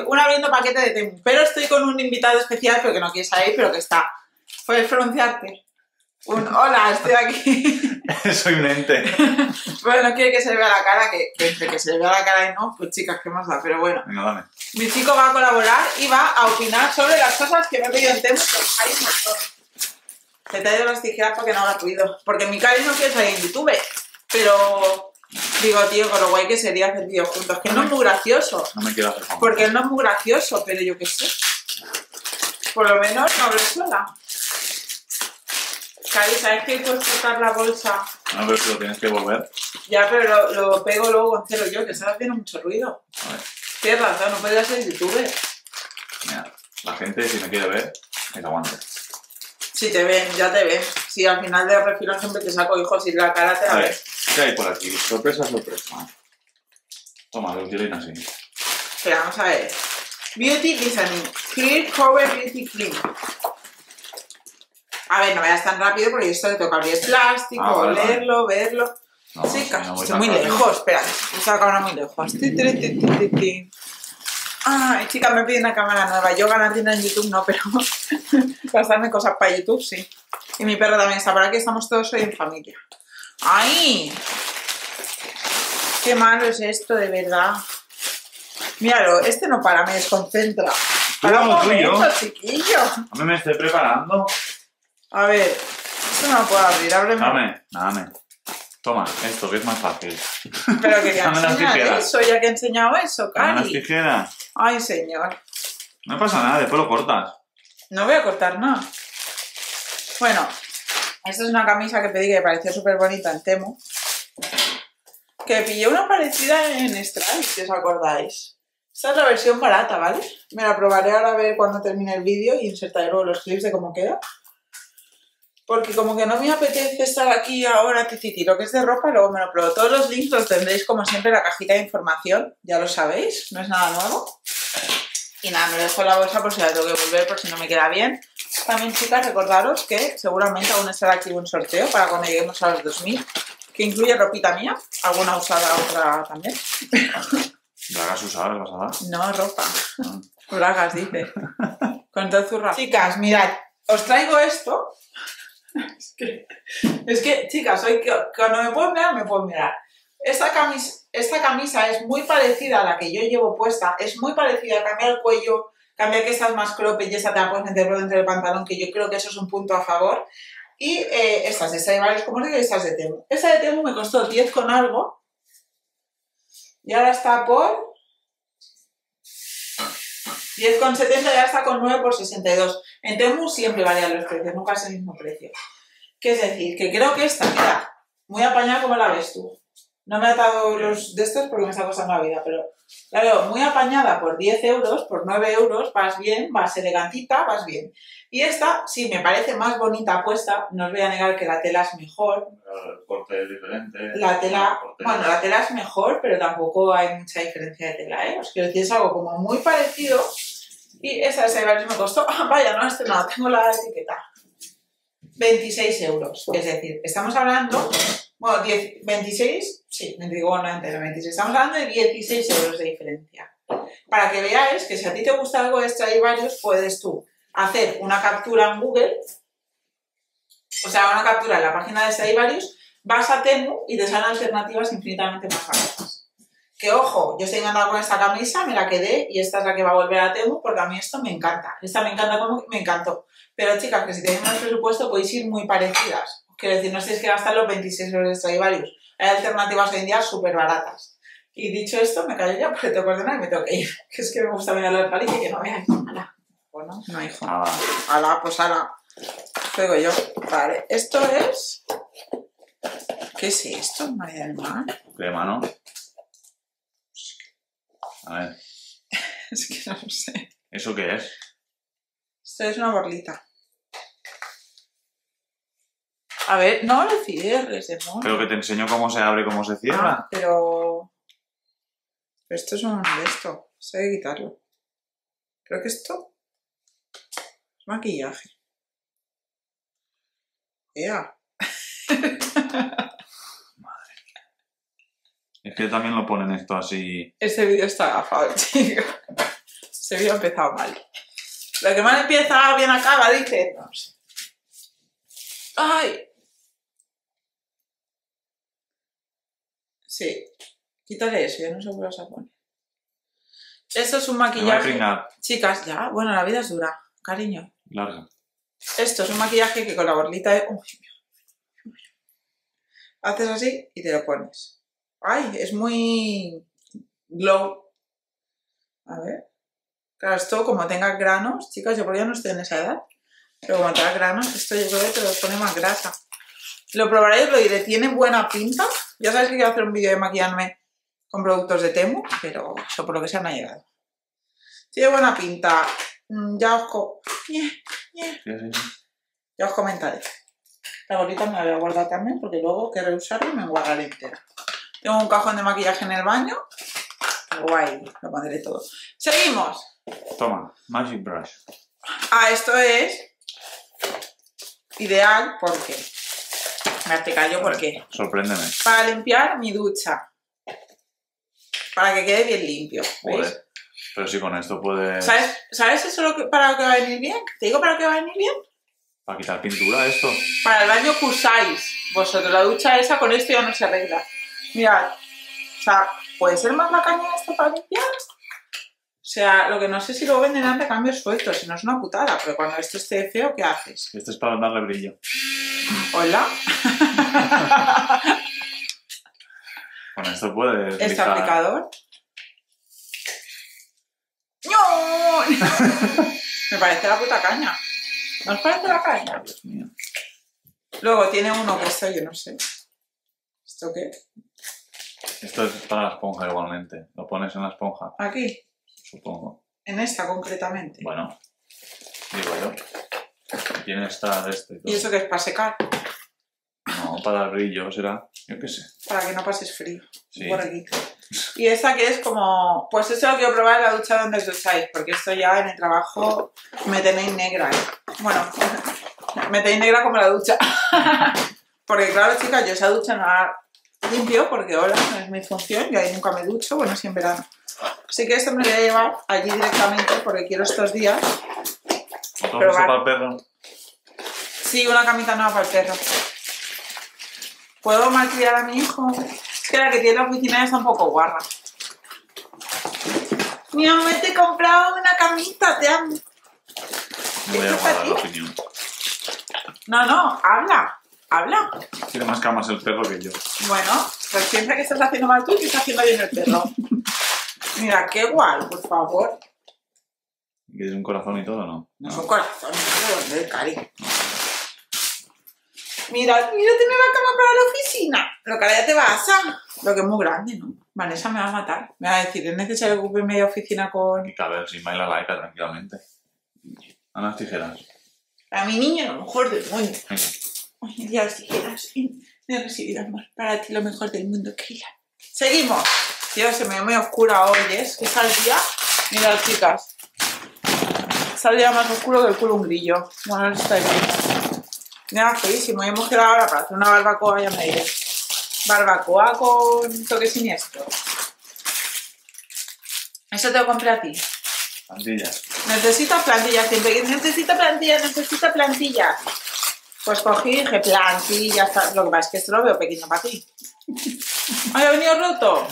un abriendo paquete de Temu. Pero estoy con un invitado especial, pero que no quiere salir, pero que está. ¿Puedes pronunciarte? Hola, estoy aquí. Soy un ente. Bueno, no quiere que se le vea la cara, que entre que se le vea la cara y no, pues chicas, ¿qué más da? Pero bueno. Venga, dame. Mi chico va a colaborar y va a opinar sobre las cosas que me he pedido en Temu, que hay un montón. Te he traído las tijeras para que no haga ruido. Porque mi Cari no quiere salir en YouTube. Pero digo, tío, con lo guay que sería hacer vídeos juntos. Que no es muy gracioso. No me quiero hacer famoso. Porque él no es muy gracioso, pero yo qué sé. Por lo menos no hablo sola. Cari, ¿sabes que puedes cortar la bolsa? No, pero si lo tienes que volver. Ya, pero lo pego luego con cero yo, que estás haciendo mucho ruido. A ver. Tienes razón, no podría ser youtuber. Mira, la gente, si me quiere ver, que se aguante. Si te ven, ya te ven. Si al final de refilón siempre te saco hijos y la cara te la A ver, ves. ¿qué hay por aquí? Sorpresa, sorpresa. Toma, lo tienen así. Espera, vamos a ver. Beauty Listening. Clear Cover Beauty Cream. A ver, no vayas tan rápido porque esto le toca abrir el plástico, Vale, olerlo, verlo. No, Chicas, no voy estoy tan muy rápido. lejos. Espera, esta cámara muy lejos. Ay, chicas, me pide una cámara nueva. Yo ganar dinero en YouTube no, pero pasarme cosas para YouTube sí. Y mi perro también está por aquí, estamos todos hoy en familia. ¡Ay! Qué malo es esto, de verdad. Míralo, este no para, me desconcentra. Para un lo tuyo. momento, chiquillo. A mí me estoy preparando. A ver, esto no lo puedo abrir, ábreme. Dame. Toma, esto que es más fácil. Pero quería Dame las enseñar tijeras. eso, ya que he enseñado eso, Dame las Cari. tijeras. Ay, señor. No pasa nada, después lo cortas. No voy a cortar nada. Bueno, esta es una camisa que pedí que me pareció súper bonita en Temu. Que pillé una parecida en Stripe, si os acordáis. Esta es la versión barata, ¿vale? Me la probaré ahora a ver cuando termine el vídeo y insertaré luego los clips de cómo queda. Porque como que no me apetece estar aquí ahora, tititi. Lo que es de ropa luego me lo pruebo. Todos los links los tendréis como siempre en la cajita de información. Ya lo sabéis, no es nada nuevo. Y nada, me dejo la bolsa por si la tengo que volver, por si no me queda bien. También, chicas, recordaros que seguramente aún estará aquí un sorteo para cuando lleguemos a los 2000, que incluye ropita mía, alguna usada, otra también. ¿Bragas usadas vas a dar? No, ropa. Ah. Bragas, dice. Con todo zurra. Chicas, mirad, os traigo esto. Es que, chicas, hoy cuando me puedo mirar. Esta camisa es muy parecida a la que yo llevo puesta, es muy parecida, cambia el cuello, cambia que estás más cropped y esta te la puedes meter por dentro del pantalón, que yo creo que eso es un punto a favor. Y estas de Stradivarius, como digo, y estas de Temu. Esta de Temu me costó 10 con algo y ahora está por 10,70 y ahora está con 9 por 62. En Temu siempre varían los precios, nunca es el mismo precio. ¿Qué es decir? Que creo que esta, mira, muy apañada como la ves tú. No me he atado los de estos porque me está costando la vida, pero la veo muy apañada por 10 euros, por 9 euros, vas bien, vas elegantita, vas bien. Y esta sí me parece más bonita puesta, no os voy a negar que la tela es mejor. El corte es diferente. La tela, bueno, la tela es mejor, pero tampoco hay mucha diferencia de tela, ¿eh? Os quiero decir, es algo como muy parecido. Y esa de Stradivarius me costó, vaya, no he estrenado, tengo la etiqueta. 26 euros, es decir, estamos hablando, bueno, 26, sí, me digo no entero, 26, estamos hablando de 16 euros de diferencia. Para que veáis que si a ti te gusta algo de Stradivarius, puedes tú hacer una captura en Google, o sea, una captura en la página de Stradivarius, vas a Temu y te salen alternativas infinitamente más baratas. Que ojo, yo estoy encantada con esta camisa, me la quedé y esta es la que va a volver a Temu porque a mí esto me encanta. Esta me encanta como me encantó. Pero chicas, que si tenéis más presupuesto podéis ir muy parecidas. Quiero decir, no tenéis que gastar los 26 euros de Stradivarius. Hay alternativas hoy en día súper baratas. Y dicho esto, me callo ya porque tengo que ordenar y me tengo que ir. Que es que me gusta mirar el palique y que no veáis. Ala. Bueno, no, hijo. Ala, pues ala. Juego yo. Vale, esto es... ¿Qué es esto, María del Mar? Crema, ¿no? A ver. Es que no lo sé. ¿Eso qué es? Esto es una borlita. A ver, no lo cierres, amor. Pero que te enseño cómo se abre y cómo se cierra. Ah, pero esto es un de esto. Sé de quitarlo. Creo que esto es maquillaje. ¡Ea! Es que también lo ponen esto así. Este vídeo está agafado, chico. Este vídeo ha empezado mal. Lo que mal empieza, bien acaba, dice. No sé. ¡Ay! Sí. Quítale eso, ya no se vuelve a poner. Esto es un Me voy a maquillaje. pringar. Chicas, ya. Bueno, la vida es dura, cariño. Larga. Esto es un maquillaje que con la borlita de... Uy, haces así y te lo pones. ¡Ay! Es muy... glow. A ver. Claro, esto como tenga granos, chicas, yo por ya no estoy en esa edad, pero como tenga granos, esto yo creo que te lo pone más grasa. Lo probaré y os lo diré, tiene buena pinta. Ya sabéis que quiero hacer un vídeo de maquillarme con productos de Temu, pero eso por lo que sea no ha llegado. Tiene buena pinta. Sí, sí, sí. Ya os comentaré. La bolita me la voy a guardar también porque luego que reusarla y me enguardaré entera. Tengo un cajón de maquillaje en el baño. Guay, lo pondré todo. Seguimos. Toma, Magic Brush. Ah, esto es ideal porque... Me hace callo porque... Sorpréndeme. Para limpiar mi ducha. Para que quede bien limpio. ¿Veis? Joder. Pero si con esto puedes... ¿Sabes eso para lo que va a venir bien? ¿Te digo para lo que va a venir bien? Para quitar pintura esto. Para el baño que usáis vosotros. La ducha esa con esto ya no se arregla. Mirad. O sea, ¿puede ser más la caña esto para limpiar? O sea, lo que no sé si lo venderán de cambios sueltos, si no es una putada, pero cuando esto esté feo, ¿qué haces? Este es para darle brillo. ¿Hola? Con esto puedes... ¿Este lijar. aplicador? ¡No! Me parece la puta caña. ¿No os parece la caña? Dios mío. Luego tiene uno que esto yo no sé. ¿Esto qué? Esto es para la esponja igualmente. Lo pones en la esponja, Aquí, supongo. en esta concretamente. Bueno, digo yo. Tiene esta de este y todo. ¿Y eso qué es? Para secar, No, para dar brillo será. Yo qué sé. para que no pases frío. Sí. Por aquí. Y esta que es como... Pues esto lo quiero probar en la ducha donde os ducháis, porque esto ya en el trabajo me tenéis negra, ¿eh? Bueno, me tenéis negra como la ducha. Porque claro, chicas, yo esa ducha no la limpio porque ahora no es mi función, yo ahí nunca me ducho, bueno, sí en verano. Así que esto me lo voy a llevar allí directamente porque quiero estos días. ¿Otro Pero uso va. para el perro? Sí, una camita nueva para el perro. ¿Puedo malcriar a mi hijo? Es que la que tiene la oficina ya está un poco guarra. Mi mamá, te he comprado una camita, te amo. Voy a ¿Esto es guardar aquí? la opinión. No, habla, habla. Tiene más camas el perro que yo. Bueno, pues piensa que estás haciendo mal tú y que estás haciendo bien el perro. Mira, qué guay, por favor. ¿Quieres un corazón y todo no? No es un corazón, no es de cari. Mira, tiene la cama para la oficina. Lo que ahora ya te vas a... Lo que es muy grande, ¿no? Vanessa me va a matar. Me va a decir, ¿es necesario que ocupe media oficina con... Y cabe sin baila laica tranquilamente. A las tijeras. A mi niño lo mejor del mundo. Venga. Ay, ya las tijeras. Me he recibido amor. Para ti lo mejor del mundo, Keila. Seguimos. Tío, se me ve muy oscura hoy, ¿eh? Es que está el día... Mirad, chicas. Está el día más oscuro que el culo un grillo. Bueno, está bien. Mira, feísimo. Hemos quedado ahora para hacer una barbacoa, ya me diré. Barbacoa con toque siniestro. Eso te lo compré a ti. Plantillas. Necesito plantillas, siempre que necesito plantillas. Pues cogí y dije plantillas. Lo que pasa es que esto lo veo pequeño para ti. ¿Ay, ha venido roto?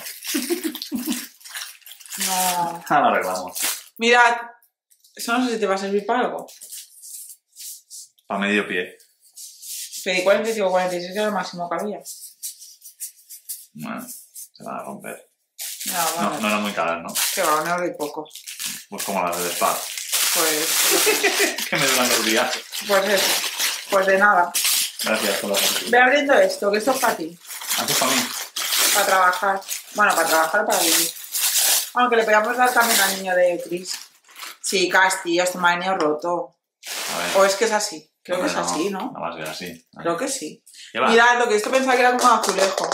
No. Ah, lo arreglamos. Mirad, eso no sé si te va a servir para algo. Para medio pie. Pedí 45 o 46, que era el máximo que había. Bueno, se van a romper. No, bueno, No eran muy caras, ¿no? que va, 1 euro y poco. Pues como las del spa. Pues Que me duran los días. eso. Pues de nada. Gracias por la Ve partida. abriendo esto, que esto es para ti. ¿Haces para mí? Para trabajar. Bueno, para trabajar, para vivir. Aunque le podíamos dar también al niño de Chris. Sí, Casti, esto me ha venido roto. A ver. O es que es así. Creo que es Hombre, así, ¿no? No va a ser así. Creo que sí. ¿Qué va? Mirad, lo que esto pensaba que era como un azulejo.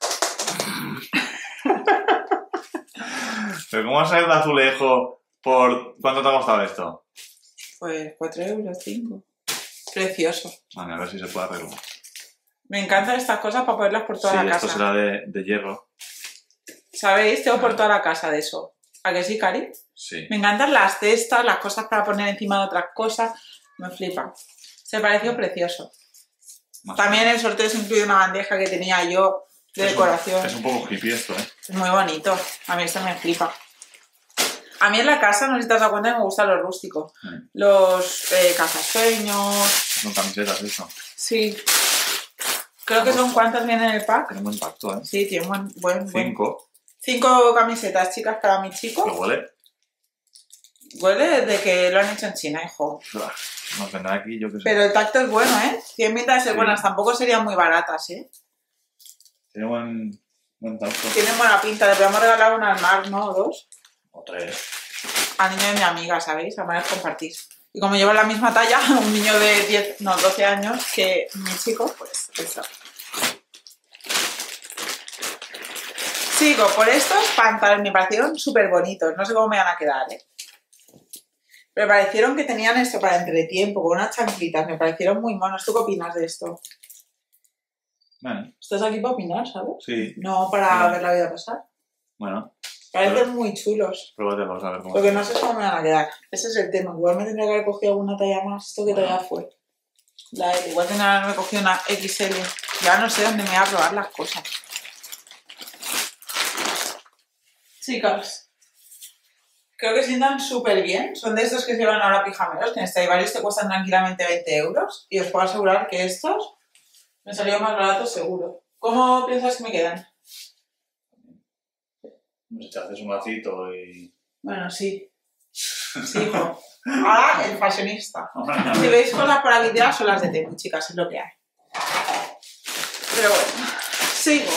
¿Pero cómo vas a ir de azulejo por... ¿Cuánto te ha costado esto? Pues 4 euros, 5. Precioso. Vale, a ver si se puede arreglar. Me encantan estas cosas para ponerlas por toda Sí, la esto casa. será de hierro. ¿Sabéis? Tengo por toda la casa de eso. ¿A que sí, Cari? Sí. Me encantan las cestas, las cosas para poner encima de otras cosas. Me flipa. Se pareció precioso. Más También el sorteo se incluye una bandeja que tenía yo de decoración. Es un poco hippie esto, ¿eh? Es muy bonito. A mí esto me flipa. A mí en la casa, no sé si te has dado cuenta, me gustan los rústicos. Los cazasueños. Son camisetas, eso. Sí. Creo que son cuántas vienen en el pack. Tiene buen impacto, ¿eh? Sí, tiene buen. 5. 5 camisetas, chicas, para mi chico. ¿Lo huele? Huele desde que lo han hecho en China, hijo. Nos vendrá aquí, yo qué sé. Pero el tacto es bueno, ¿eh? Tienen pinta de ser Sí. buenas. Tampoco serían muy baratas, ¿eh? Tiene buen tacto. Tienen buena pinta. Le podemos regalar una al Mar, ¿no? O 2. O 3. Al niño de mi amiga, ¿sabéis? A manera de compartir. Y como llevo la misma talla, un niño de 12 años que mi chico, pues eso. Sigo por estos pantalones. Me parecieron súper bonitos. No sé cómo me van a quedar, ¿eh? Pero parecieron que tenían esto para entretiempo, con unas chanclitas. Me parecieron muy monos. ¿Tú qué opinas de esto? Bueno, ¿Estás aquí para opinar, sabes? sí. No para ver la vida pasar. Bueno, Parecen muy chulos. pruébatelos a ver cómo. Lo que no sé es cómo me van a quedar. Ese es el tema. Igual me tendría que haber cogido alguna talla más. ¿Esto qué talla fue? La L. Igual tendría que haberme cogido una XL. Ya no sé dónde me voy a probar las cosas. Chicas, creo que sientan súper bien. Son de estos que se llevan ahora pijameros, que en Stradivarius te cuestan tranquilamente 20 euros. Y os puedo asegurar que estos me salieron más baratos seguro. ¿Cómo piensas que me quedan? Si te haces un vasito y. Bueno, sí. Sí, hijo. Ahora el fashionista. Si veis cosas para videos son las de Temu, chicas, es lo que hay. Pero bueno, sigo.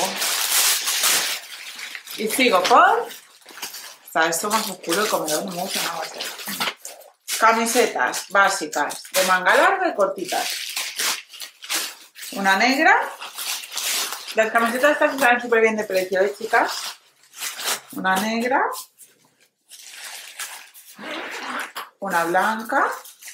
Y sigo por... Está esto más oscuro, el comedor no me gusta nada más. Camisetas básicas de manga larga y cortitas. Una negra. Las camisetas estas están súper bien de precio, ¿eh, chicas? Una negra. Una blanca.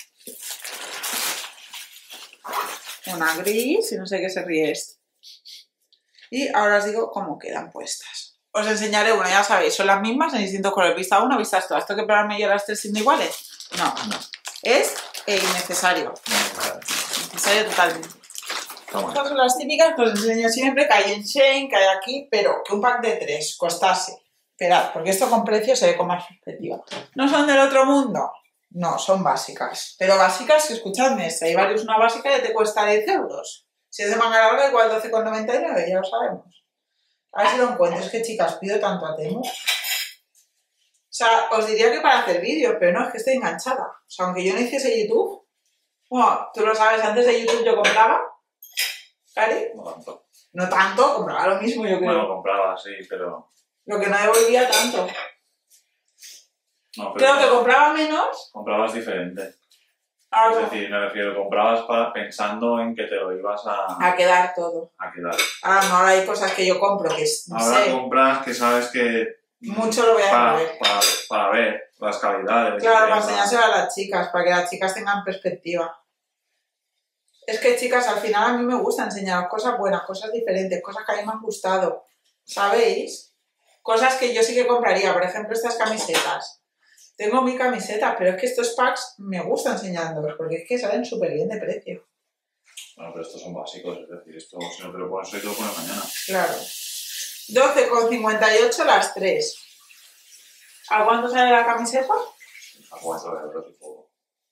Una gris, y no sé qué se ríe esto. Y ahora os digo cómo quedan puestas. Os enseñaré una, ya sabéis, son las mismas en distintos colores. Vista uno, vistas todas. ¿Esto que probarme yo las 3 siendo iguales? No. Es innecesario. Innecesario totalmente. Estas son las típicas que os enseño siempre, que hay en Shein, que hay aquí, pero que un pack de 3 costase. Esperad, porque esto con precio se ve con más perspectiva. ¿No son del otro mundo? No, son básicas. Pero básicas, que escuchadme, Stradivarius una básica ya te cuesta 10 euros. Si es de manga larga, igual 12,99, ya lo sabemos. A ver si lo encuentro. Es que, chicas, pido tanto a Temu. O sea, os diría que para hacer vídeos, pero no, es que estoy enganchada. O sea, aunque yo no hiciese YouTube, bueno, tú lo sabes, antes de YouTube yo compraba. ¿Cari? No tanto. No tanto, compraba lo mismo, yo creo. Bueno, compraba, sí, pero. Lo que no devolvía tanto. No, pero Creo que compraba menos. comprabas diferente. Ahora Es decir, me refiero, comprabas pensando en que te lo ibas a quedar todo. a quedar. Ahora no, ahora hay cosas que yo compro que no Ahora sé. compras que sabes que. Mucho lo voy a ver. Para ver las calidades. Claro, para las- enseñárselo a las chicas, para que las chicas tengan perspectiva. Es que, chicas, al final a mí me gusta enseñar cosas buenas, cosas diferentes, cosas que a mí me han gustado. ¿Sabéis? Cosas que yo sí que compraría. Por ejemplo, estas camisetas. Tengo 1000 camisetas, pero es que estos packs me gusta enseñándolos, porque es que salen súper bien de precio. Bueno, pero estos son básicos, es decir, esto si no te lo pones hoy, te lo pones mañana. Claro. 12,58 las 3. ¿A cuánto sale la camiseta? A 4 euros y poco.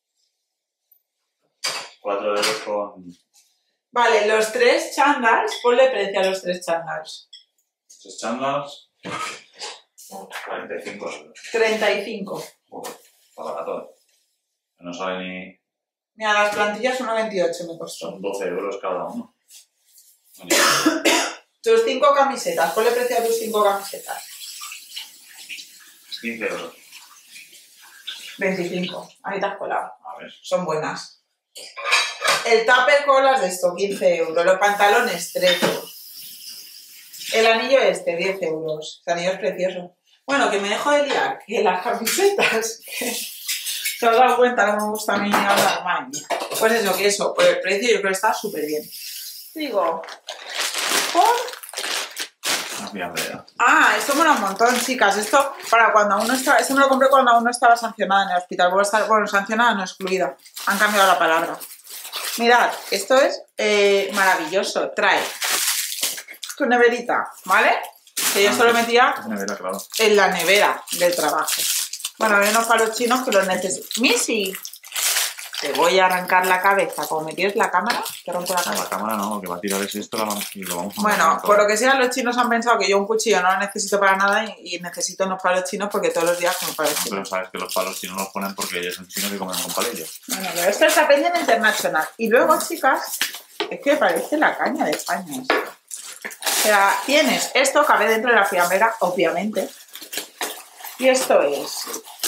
4 euros con Vale, los 3 chandals, ponle precio a los 3 chandals. 3 chandas, 45 euros. 35. Está barato. No sale ni. Mira, las plantillas 1,28 me costó. Son 12 euros cada uno. Tus 5 camisetas, ponle precio a tus 5 camisetas. 15 euros. 25. Ahí te has colado. A ver. Son buenas. El tupper con las de esto, 15 euros. Los pantalones, 13. El anillo este, 10 euros. El anillo es precioso. Bueno, que me dejo de liar, que las camisetas, que te has dado cuenta que me gusta a mí hablar, madre mía. Pues eso, que eso, por el precio yo creo que está súper bien. Digo, por fiambrera. Ah, esto mola un montón, chicas. Esto para cuando uno estaba... Esto me lo compré cuando uno estaba sancionada en el hospital. Bueno, sancionada no excluida. Han cambiado la palabra. Mirad, esto es maravilloso. Trae tu neverita, ¿vale? Que yo solo metía Nevera, claro. en la nevera del trabajo. Bueno, hay unos palos chinos que los necesito. Missy, te voy a arrancar la cabeza. Como me tires la cámara, te rompo la No, cabeza. la cámara no, lo que va a tirar es esto y lo vamos a Bueno, montar por todo. lo que sea, los chinos han pensado que yo un cuchillo no lo necesito para nada y necesito unos palos chinos porque todos los días como palos No, pero chinos. sabes que los palos chinos los ponen porque ellos son chinos y comen con palillos. Bueno, pero esto es Appeñen International. Y luego, chicas, es que parece la caña de España esto. O sea, tienes esto, cabe dentro de la fiambrera, obviamente. Y esto es...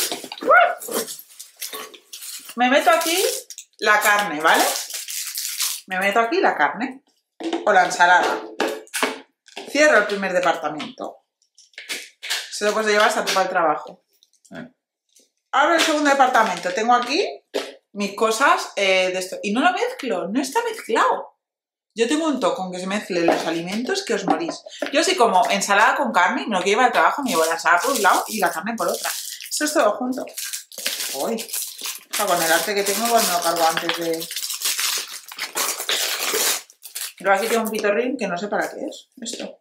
Me meto aquí la carne, ¿vale? Me meto aquí la carne o la ensalada. Cierro el primer departamento. Se lo puedes llevar hasta tú para el trabajo. Abro el segundo departamento. Tengo aquí mis cosas de esto. Y no lo mezclo, no está mezclado. Yo tengo un toque con que se mezclen los alimentos que os morís. Yo sí como ensalada con carne, me lo que llevo al trabajo, me llevo la ensalada por un lado y la carne por otra. Esto es todo junto. Uy, o sea, con el arte que tengo cuando lo cargo antes de... Luego aquí tengo un pitorrín que no sé para qué es. Esto.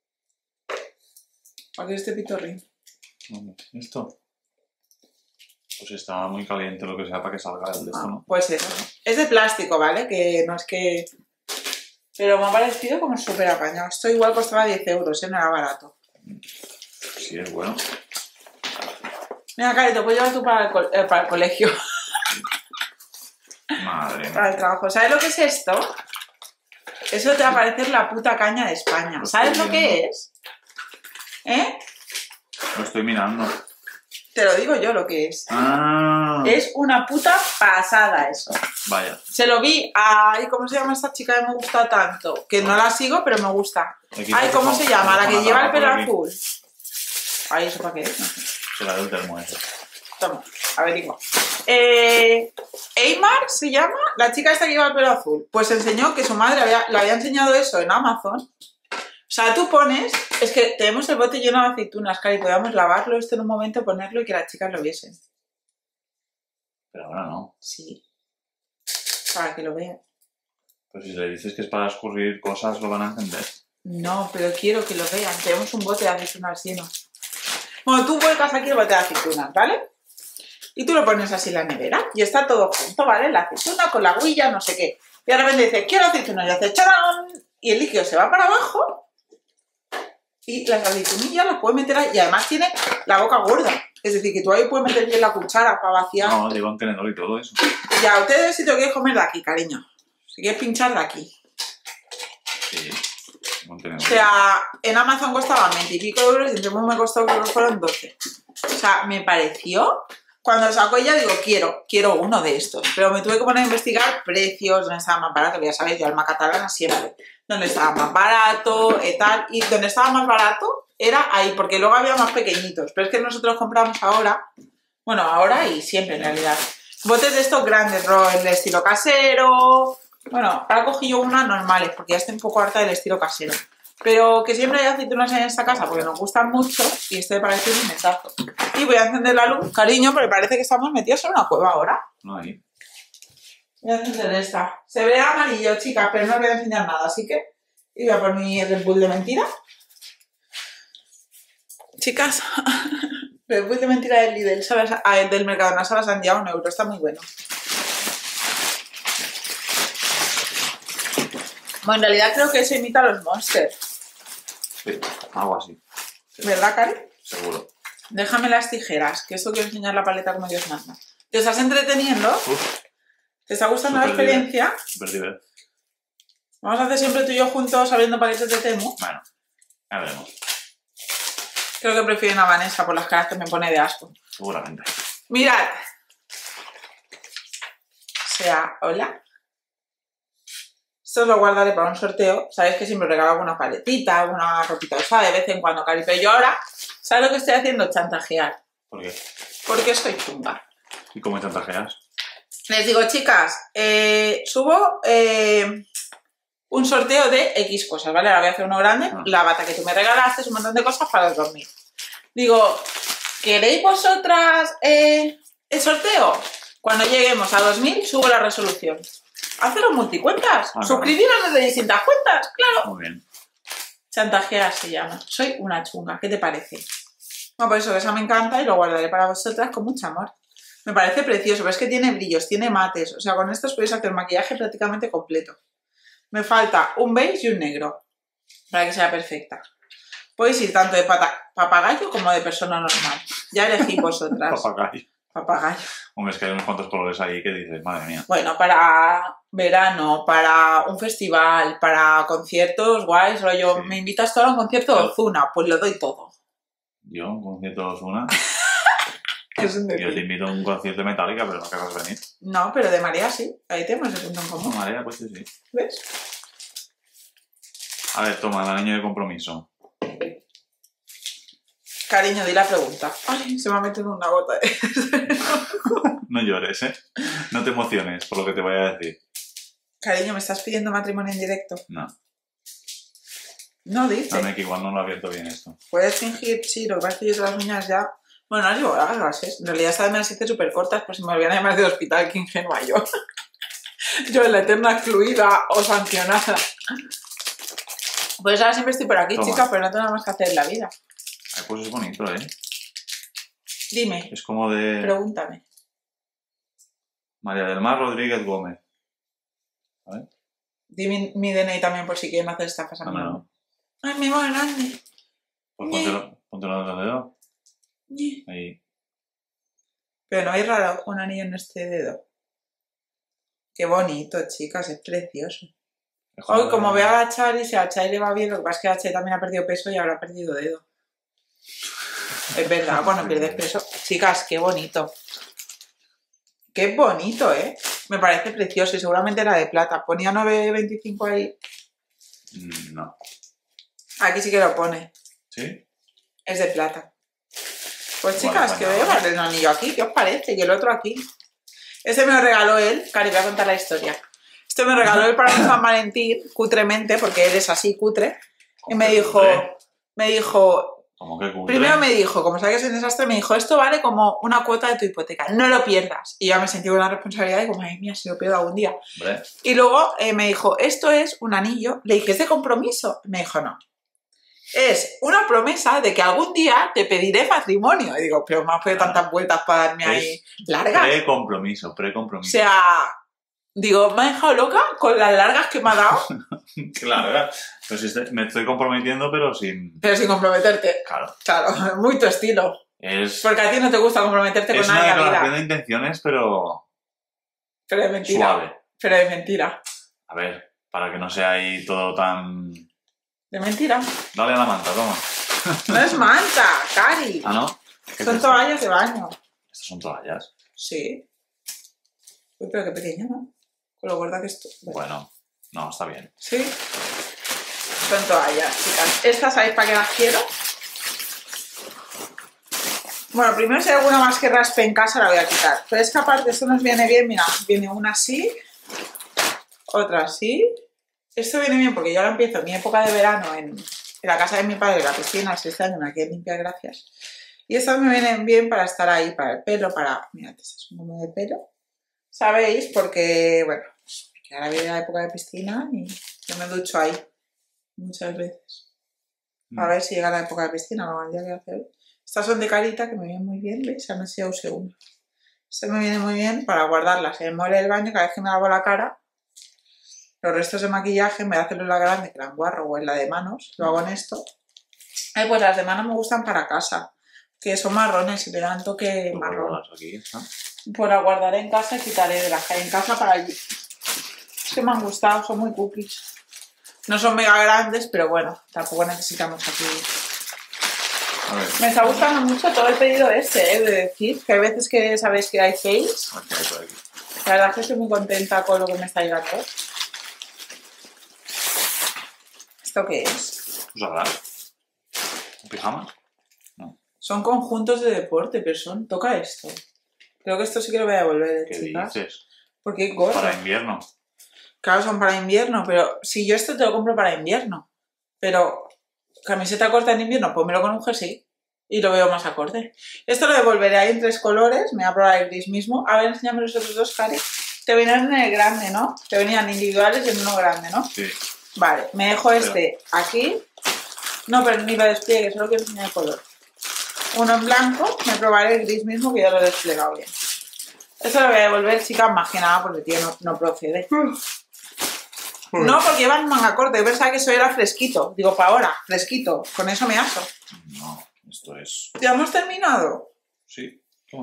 ¿Para qué es este pitorrín? ¿Esto? Pues está muy caliente lo que sea para que salga el de esto, ¿no? Pues eso. Es de plástico, ¿vale? Que no es que... Pero me ha parecido como súper apañado. Esto igual costaba 10 euros, ¿eh? No era barato. Sí, es bueno. Mira, Cari, te puedo llevar tú para el colegio. Madre mía. Para el trabajo. ¿Sabes lo que es esto? Eso te va a parecer la puta caña de España. ¿Sabes lo que es? ¿Eh? Lo estoy mirando. Te lo digo yo lo que es. Ah, Es una puta pasada eso. vaya. Se lo vi a... Ay, ¿cómo se llama esta chica que me gusta tanto? Que no la sigo, pero me gusta. Aquí Ay, ¿cómo se llama? La que una lleva el tapa pelo por aquí. azul. Ay, ¿eso para qué es? No sé. Será del termo ese. Toma, averigua. Eymar se llama, la chica esta que lleva el pelo azul. Pues enseñó que su madre le había enseñado eso en Amazon. O sea, tú pones, es que tenemos el bote lleno de aceitunas, Cari, podíamos lavarlo esto en un momento, ponerlo y que las chicas lo viesen. Pero ahora no. Sí. Para que lo vean. Pues si le dices que es para escurrir cosas, lo van a entender. No, pero quiero que lo vean. Tenemos un bote de aceitunas lleno. Bueno, tú vuelcas aquí el bote de aceitunas, ¿vale? Y tú lo pones así en la nevera y está todo junto, ¿vale? La aceituna con la huilla, no sé qué. Y de repente dice, quiero aceitunas, y hace ¡charán! Y el líquido se va para abajo y las aceitunillas las puedes meter ahí. Y además tiene la boca gorda. Es decir, que tú ahí puedes meter bien la cuchara para vaciar. No, lleva un tenedor y todo eso. Ya, ustedes si te lo quieres comer de aquí, cariño. Si quieres pinchar de aquí. Sí, un O tenedor. sea, en Amazon costaban 20 y pico euros y en Temu me costó, creo que fueron 12. O sea, me pareció... Cuando sacó ella, digo, quiero uno de estos. Pero me tuve que poner a investigar precios, dónde estaba más barato, que ya sabéis, yo alma catalana siempre. Dónde estaba más barato, tal. Y donde estaba más barato era ahí, porque luego había más pequeñitos. Pero es que nosotros compramos ahora, bueno, ahora y siempre en realidad, botes de estos grandes, el de estilo casero. Bueno, ahora cogí yo unas normales, porque ya estoy un poco harta del estilo casero. Pero que siempre hay aceitunas en esta casa porque nos gustan mucho y este me parece un mechazo. Y voy a encender la luz, cariño, porque parece que estamos metidos en una cueva ahora. No hay. Voy a encender esta. Se ve amarillo, chicas, pero no os voy a enseñar nada, así que... Y voy a por mi Red Bull de mentira. Chicas, Red Bull de mentira del Lidl, el del Mercadona se las han llevado €1, está muy bueno. Bueno, en realidad creo que eso imita a los Monsters. Sí, algo así. Sí, ¿Verdad, Cari? seguro. Déjame las tijeras, que esto quiero enseñar la paleta como Dios manda. ¿Te estás entreteniendo? Uf, ¿Te está gustando la Súper experiencia? súper divertido. Vamos a hacer siempre tú y yo juntos abriendo paletas de Temu. Bueno, ya veremos. Creo que prefieren a Vanessa por las caras que me pone de asco. Seguramente. Mirad. O sea, hola. Esto os lo guardaré para un sorteo. Sabéis que siempre regalo alguna paletita, una ropita usada de vez en cuando, Cari. Pero yo ahora, ¿sabes lo que estoy haciendo? Chantajear. ¿Por qué? Porque soy chunga. ¿Y cómo chantajeas? Les digo, chicas, subo un sorteo de X cosas, ¿vale? Ahora voy a hacer uno grande, la bata que tú me regalaste, un montón de cosas para dormir. Digo, ¿queréis vosotras el sorteo? Cuando lleguemos a 2000 subo la resolución. Haceros multicuentas, suscribiros de distintas cuentas, claro. Muy bien. Chantajear se llama. Soy una chunga, ¿qué te parece? Bueno, por eso esa me encanta y lo guardaré para vosotras con mucho amor. Me parece precioso, pero es que tiene brillos, tiene mates. O sea, con estos podéis hacer maquillaje prácticamente completo. Me falta un beige y un negro para que sea perfecta. Podéis ir tanto de papagayo como de persona normal. Ya elegís vosotras. Papagayo. Papagayo. Hombre, es que hay unos cuantos colores ahí que dices, madre mía. Bueno, para verano, para un festival, para conciertos guays, rollo, Sí. ¿me invitas tú a un concierto de Ozuna? Pues lo doy todo. Yo, un concierto de Ozuna. Es un Yo te decir. invito a un concierto de Metallica, pero no querrás venir. No, pero de María sí. Ahí tenemos el punto en No, común. María, pues sí. ¿Ves? A ver, toma, el anillo de compromiso. Cariño, di la pregunta. Ay, se me ha metido una gota de... No llores, ¿eh? No te emociones por lo que te voy a decir. Cariño, ¿me estás pidiendo matrimonio en directo? No, No dice. dame que igual no lo he abierto bien esto. Puedes fingir, sí, lo que pasa es que yo todas las uñas ya... Bueno, no las llevo largas, ¿eh? En realidad esta vez me las hice súper cortas, pues si me volvían a llamar de hospital, qué ingenua yo. Yo, la eterna excluida o sancionada. Pues ahora siempre estoy por aquí, Toma. chica, pero no tengo nada más que hacer en la vida. Ay, pues es bonito, ¿eh? Dime, Es como de pregúntame. María del Mar Rodríguez Gómez. Dime mi DNI también por si quieren hacer estafas a mí. No. Ay, mi más grande. Pues póntelo en el dedo. Ñe. Ahí. Pero no hay raro un anillo en este dedo. Qué bonito, chicas, es precioso. Hoy, como ve a Chari, si a Chari le va bien, lo que pasa es que a Chari también ha perdido peso y habrá perdido dedo. Es verdad, cuando pierdes peso. Chicas, qué bonito. Qué bonito, ¿eh? Me parece precioso y seguramente era de plata. Ponía 9,25 ahí. No. Aquí sí que lo pone. ¿Sí? Es de plata. Pues Igual chicas, es que bañador. veo el anillo aquí. ¿Qué os parece? Y el otro aquí. Ese me lo regaló él. Cari, voy a contar la historia. Este me regaló él para San Valentín, cutremente, porque él es así, cutre. Y me dijo, ¿Cómo que cutre? primero me dijo, como sabes que soy un desastre, me dijo, esto vale como una cuota de tu hipoteca, no lo pierdas. Y ya me sentí con una responsabilidad y como, ay mía, si lo pierdo algún día. Hombre, Y luego me dijo, esto es un anillo. Le dije, ¿es de compromiso? Me dijo, no. Es una promesa de que algún día te pediré matrimonio. Y digo, pero me has pedido tantas vueltas para darme ahí largas. pre-compromiso. O sea, digo, me ha dejado loca con las largas que me ha dado, Claro, pues me estoy comprometiendo, pero sin... pero sin comprometerte. Claro. Claro, muy tu estilo. Es Porque a ti no te gusta comprometerte una con nadie en la declaración vida. de intenciones, pero Pero de mentira. suave. Pero de mentira. A ver, para que no sea ahí todo tan... De mentira. Dale a la manta, toma. No es manta, Cari. ¿Ah, no? ¿Qué Son es esto? toallas de baño. Estas son toallas. Sí. Uy, pero qué pequeña, ¿no? Con lo gorda que estoy. Bueno, no, está bien. Sí. Son toallas, chicas. Estas, ¿sabéis para qué las quiero? Bueno, primero si hay alguna más que raspe en casa la voy a quitar. Pero es que aparte esto nos viene bien, mira, viene una así, otra así. Esto viene bien porque yo ahora empiezo mi época de verano en la casa de mi padre, la piscina, si este año me la quieren limpiar, gracias. Y estas me vienen bien para estar ahí, para el pelo, para... Mirad, este es un mono de pelo. ¿Sabéis? Porque, bueno, que ahora viene la época de piscina y yo me ducho ahí muchas veces. A ver si llega la época de piscina o el día que hace hoy. Estas son de carita que me vienen muy bien, ¿veis? Anoche ya usé una. Esta me viene muy bien para guardarlas. Se me muere el baño cada vez que me lavo la cara. Los restos de maquillaje, en vez de hacerlo en la grande, que la enguarro, o en la de manos, lo hago en esto. Pues las de manos me gustan para casa, que son marrones y le dan toque marrón. Aquí, ¿no? Pues la guardaré en casa y quitaré de las que hay en casa para allí. Es que me han gustado, son muy cookies. No son mega grandes, pero bueno, tampoco necesitamos aquí. A ver. Me está gustando mucho todo el pedido este, de decir que hay veces que sabéis que hay fails. Aquí hay por aquí. La verdad es que estoy muy contenta con lo que me está llegando. ¿Esto qué es? ¿Tú sabrás? ¿Un pijama? No. Son conjuntos de deporte, pero son... Toca esto. Creo que esto sí que lo voy a devolver, ¿Qué chicas. dices? Porque es gordo. Para invierno. Claro, son para invierno, pero si yo esto te lo compro para invierno, pero camiseta corta en invierno, pónmelo con un jersey y lo veo más acorde. Esto lo devolveré ahí en 3 colores, me voy a probar el gris mismo. A ver, enséñame los otros 2, Cari. Te venían en el grande, ¿no? Te venían individuales y en uno grande, ¿no? Sí. Vale, me dejo este aquí. No, pero ni lo despliegue, solo quiero enseñar el color. Uno en blanco, me probaré el gris mismo que ya lo he desplegado bien. Esto lo voy a devolver, chicas, más que nada porque, tío, no procede. No, porque llevan manga corta. Yo pensaba que eso era fresquito. Digo, para ahora, fresquito. Con eso me aso. No, esto es... ¿Ya hemos terminado? Sí, toma.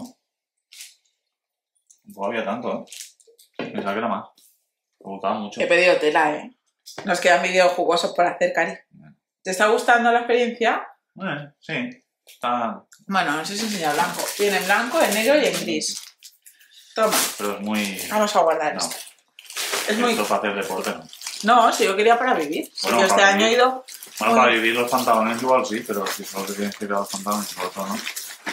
No había tanto, Pensaba que era más. Me gustaba mucho. He pedido tela, Nos quedan vídeos jugosos por hacer, Cari. ¿Te está gustando la experiencia? Sí. Está... Bueno, no sé si enseña blanco. Viene en blanco, en negro y en gris. Toma. Pero es muy... Vamos a guardar No. esto. Es muy... Esto para hacer deporte, ¿no? No, si yo quería para vivir. Bueno, yo este para año he vivir. ido... Bueno, para vivir los pantalones igual sí, pero si solo te tienes que ir a los pantalones y lo otro, ¿no?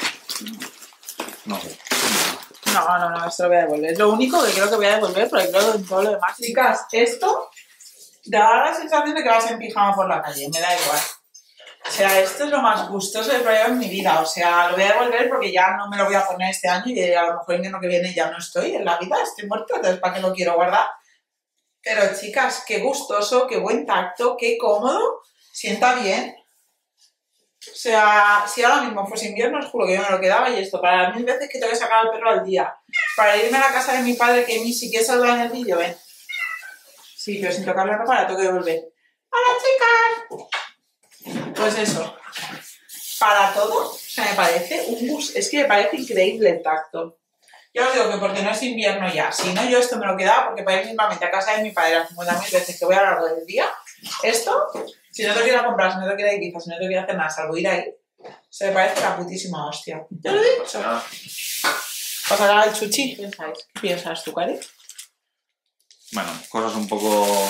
No sé. No, esto lo voy a devolver. Es lo único que creo que voy a devolver, porque creo que en todo lo demás... Chicas, esto da la sensación de que vas en pijama por la calle, me da igual. O sea, esto es lo más gustoso que he probado en mi vida. O sea, lo voy a devolver porque ya no me lo voy a poner este año y a lo mejor el año que viene ya no estoy en la vida, estoy muerta, entonces ¿para qué lo quiero guardar? Pero chicas, qué gustoso, qué buen tacto, qué cómodo, sienta bien. O sea, si ahora mismo fuese invierno, os juro que yo me lo quedaba y esto, para las 1000 veces que tengo que sacar al perro al día, para irme a la casa de mi padre, que ni siquiera salga en el vídeo, ven. Sí, pero sin tocar la ropa la tengo que devolver. ¡Hola, chicas! Pues eso, para todo, o sea, me parece un gusto, es que me parece increíble el tacto. Ya os digo que porque no es invierno ya, si no yo esto me lo quedaba porque para ir mismamente a casa de mi padre las 50.000 veces que voy a lo largo del día, esto, si no te quiero comprar, si no te quiero ir quizás, si no te quiero hacer nada, salvo ir ahí, se me parece la putísima hostia. ¿Ya lo he dicho? ¿Pasará el chuchi? ¿Qué pensáis? ¿Qué piensas tú, Cari? Bueno, cosas un poco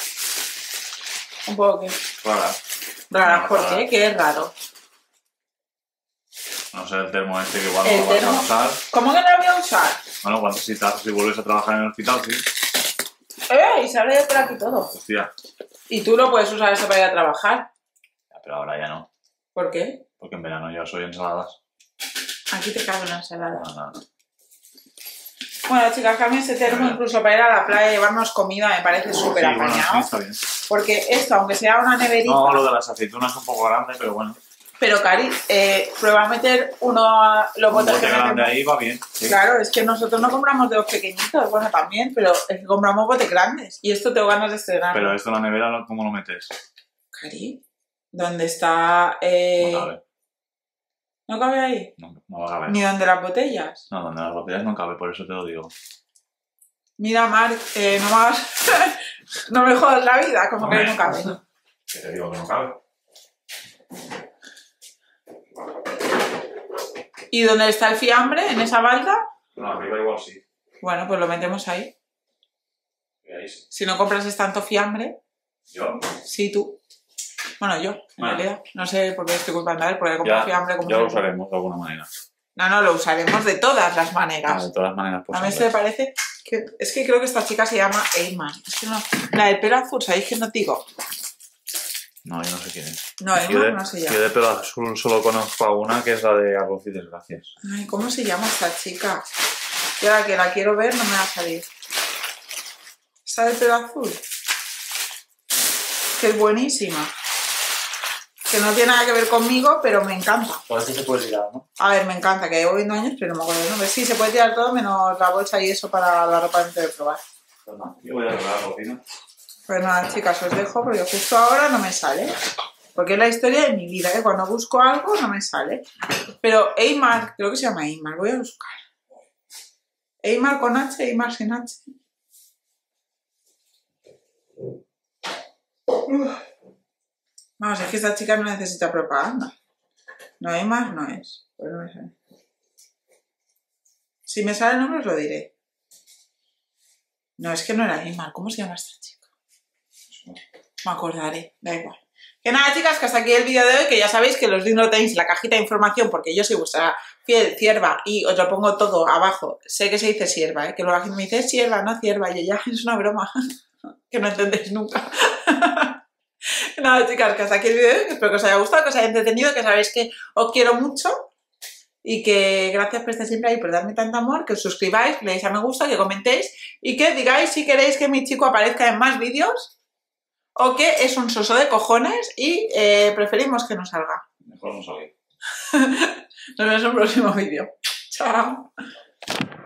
Un poco que... raras. Raras, No, ¿por raras. qué? ¿Qué es raro? No sé, el termo este que igual El no lo vas termo. a usar. ¿Cómo que no lo voy a usar? Bueno, cuando si vuelves a trabajar en el hospital, sí. Y se abre por aquí todo. Hostia. Y tú no puedes usar eso para ir a trabajar. Ya, pero ahora ya no. ¿Por qué? Porque en verano ya soy ensaladas. Aquí te cabe una ensalada. No. Bueno, chicas, que a mí ese termo incluso para ir a la playa y llevarnos comida me parece súper Sí, bueno, apañado. sí, está bien. Porque esto, aunque sea una neverita... No, lo de las aceitunas es un poco grande, pero bueno. Pero, Cari, prueba a meter los Un botes bote que grande metemos. ahí va bien. Sí. Claro, es que nosotros no compramos de los pequeñitos, bueno, también, pero es que compramos botes grandes. Y esto tengo ganas de estrenar. Pero esto en la nevera, ¿cómo lo metes? Cari, ¿dónde está...? No cabe. ¿No cabe ahí? No va a caber. Ni donde las botellas. No, donde las botellas no cabe, por eso te lo digo. Mira, Marc, no más... no me jodas la vida, como que no cabe. Que te digo que no cabe. ¿Y dónde está el fiambre? ¿En esa balda? No, arriba igual sí. Bueno, pues lo metemos ahí. Y ahí sí. Si no compras tanto fiambre, ¿Yo? sí tú. Bueno, yo, en Bueno. realidad. No sé por qué estoy culpando a él, porque compro fiambre como... Ya lo usaremos de alguna manera. No, lo usaremos de todas las maneras. De todas maneras A mí posibles. se me parece que... Es que creo que esta chica se llama Eyman. Es que no... La del pelo azul, ¿sabéis que no digo? No, yo no sé quién es. No, Eyman no se llama. Yo de pelo azul solo conozco a una que es la de Arroz y Desgracias. Ay, ¿cómo se llama esta chica? Y ahora que la quiero ver no me va a salir. ¿Esa del pelo azul? Que es buenísima. Que no tiene nada que ver conmigo, pero me encanta. Por eso se puede tirar, ¿no? A ver, me encanta, que llevo viendo años, pero no me acuerdo el nombre. Sí, se puede tirar todo menos la bolsa y eso para la ropa antes de probar. Pues no, yo voy a arreglar la cocina. Pues nada, chicas, os dejo porque justo ahora no me sale. Porque es la historia de mi vida, ¿eh? Cuando busco algo no me sale. Pero Eymar, creo que se llama Eymar, voy a buscar. Eymar con H, Eymar sin H. Vamos, es que esta chica no necesita propaganda. No, Eymar no es. Pues no me sale. Si me sale el nombre os lo diré. No, es que no era Eymar. ¿Cómo se llama esta chica? Me acordaré, da igual. Que nada, chicas, que hasta aquí el vídeo de hoy, que ya sabéis que los links lo tenéis en la cajita de información porque yo soy vuestra fiel cierva y os lo pongo todo abajo. Sé que se dice sierva, que luego la gente me dice sierva, no cierva, y yo ya, es una broma. que no entendéis nunca. Nada, chicas, que hasta aquí el vídeo, espero que os haya gustado, que os haya entretenido, que sabéis que os quiero mucho y que gracias por estar siempre ahí, por darme tanto amor, que os suscribáis, que le deis a me gusta, que comentéis y que digáis si queréis que mi chico aparezca en más vídeos o que es un soso de cojones y preferimos que no salga. Mejor no salir. Nos vemos en un próximo vídeo. Chao.